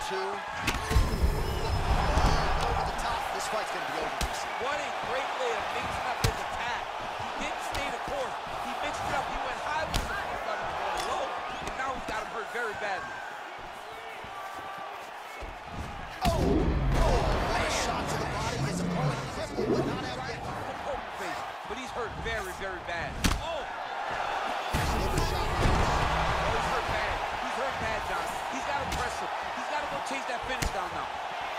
2. Over the top. This fight's going to be over, DC. What a great way of mixing up his attack. He didn't stay the course. He mixed it up. He went high with the first time he was going low, and now he's got him hurt very badly. What a shot to the body. His opponent crippled, but not out yet. Poker face, but he's hurt very, very bad. Oh! Liver shot. Oh, he's hurt bad. He's hurt bad, John. He's got to press him. He's got to go chase that finish down now.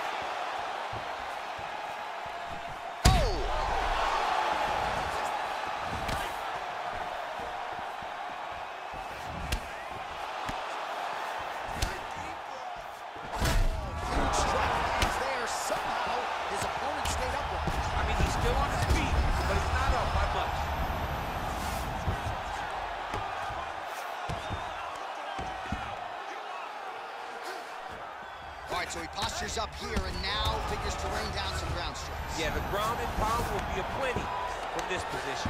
So he postures up here and now figures to rain down some ground strikes. Yeah, the ground and pound will be aplenty from this position.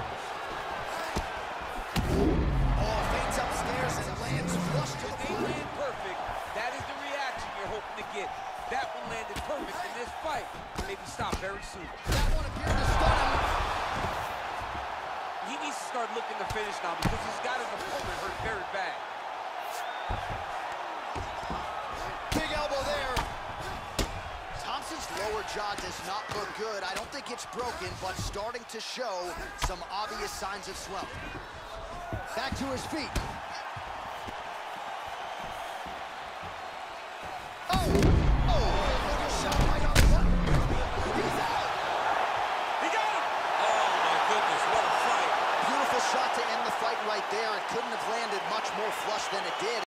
Oh, feints upstairs and lands flush to the They land perfect. That is the reaction you're hoping to get. That one landed perfect in this fight. Maybe stop very soon. That one appeared to stun him. He needs to start looking to finish now because he's got his opponent hurt very bad. Big elbow there. Thompson's lower jaw does not look good. I don't think it's broken, but starting to show some obvious signs of swelling. Back to his feet. Oh! Bigger shot right on the button. He's out! He got him! Oh, my goodness, what a fight. Beautiful shot to end the fight right there. It couldn't have landed much more flush than it did.